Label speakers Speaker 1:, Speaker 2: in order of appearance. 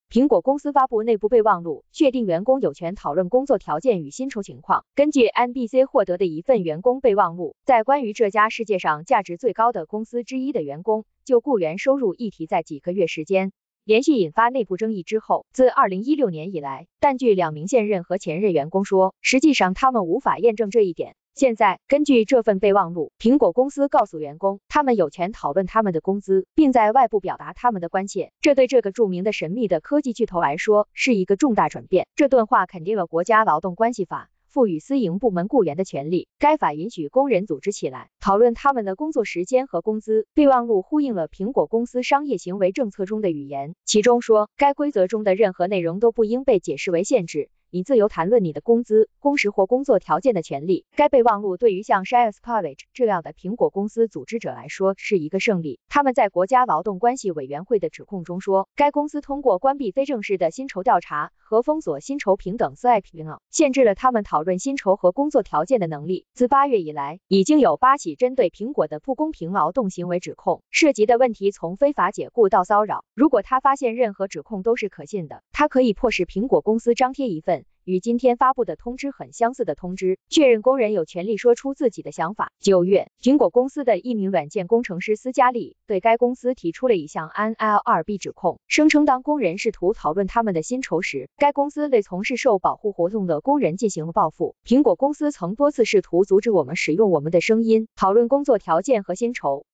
Speaker 1: 苹果公司发布内部备忘录，确定员工有权讨论工作条件与薪酬情况。根据 NBC 获得的一份员工备忘录，在关于这家世界上价值最高的公司之一的员工就雇员收入议题在几个月时间连续引发内部争议之后，自2016年以来，但据2名现任和前任员工说，实际上他们无法验证这一点。现在，根据这份备忘录，苹果公司告诉员工，他们有权讨论他们的工资，并在外部表达他们的关切。这对这个著名的神秘的科技巨头来说是一个重大转变。这段话肯定了国家劳动关系法赋予私营部门雇员的权利，该法允许工人组织起来，讨论他们的工作时间和工资。备忘录呼应了苹果公司商业行为政策中的语言，其中说，该规则中的任何内容都不应被解释为限制你自由谈论你的工资、工时或工作条件的权利。该备忘录对于像 Shares College 这样的苹果公司组织者来说是一个胜利。他们在国家劳动关系委员会的指控中说，该公司通过关闭非正式的薪酬调查和封锁薪酬平等 Slack 限制了他们讨论薪酬和工作条件的能力。自8月以来，已经有8起针对苹果的不公平劳动行为指控，涉及的问题从非法解雇到骚扰。如果他发现任何指控都是可信的，他可以迫使苹果公司张贴一份与今天发布的通知很相似的通知，确认工人有权利说出自己的想法。9月，苹果公司的一名软件工程师斯嘉丽对该公司提出了一项 NLRB 指控，声称当工人试图讨论他们的薪酬时，该公司对从事受保护活动的工人进行了报复。苹果公司曾多次试图阻止我们使用我们的声音讨论工作条件和薪酬。